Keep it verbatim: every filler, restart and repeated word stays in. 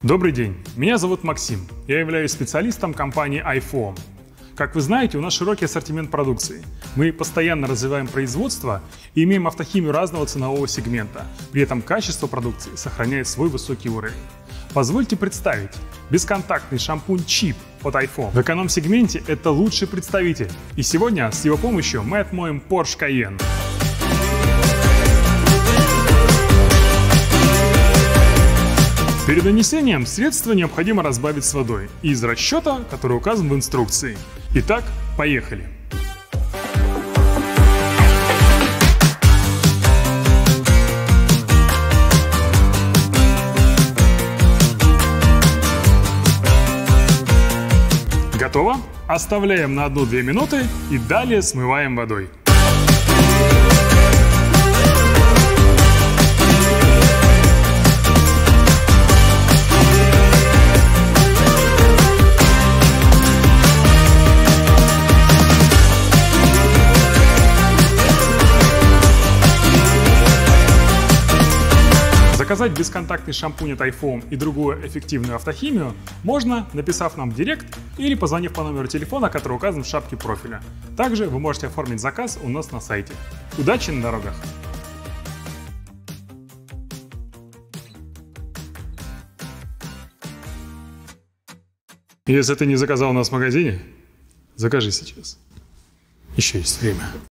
Добрый день, меня зовут Максим, я являюсь специалистом компании iFoam. Как вы знаете, у нас широкий ассортимент продукции. Мы постоянно развиваем производство и имеем автохимию разного ценового сегмента. При этом качество продукции сохраняет свой высокий уровень. Позвольте представить, бесконтактный шампунь Чип от iFoam. В эконом-сегменте это лучший представитель. И сегодня с его помощью мы отмоем Porsche Cayenne. Перед нанесением средство необходимо разбавить с водой из расчета, который указан в инструкции. Итак, поехали! Готово? Оставляем на одну-две минуты и далее смываем водой. Заказать бесконтактный шампунь от iFoam и другую эффективную автохимию можно, написав нам в директ или позвонив по номеру телефона, который указан в шапке профиля. Также вы можете оформить заказ у нас на сайте. Удачи на дорогах! Если ты не заказал у нас в магазине, закажи сейчас. Еще есть время.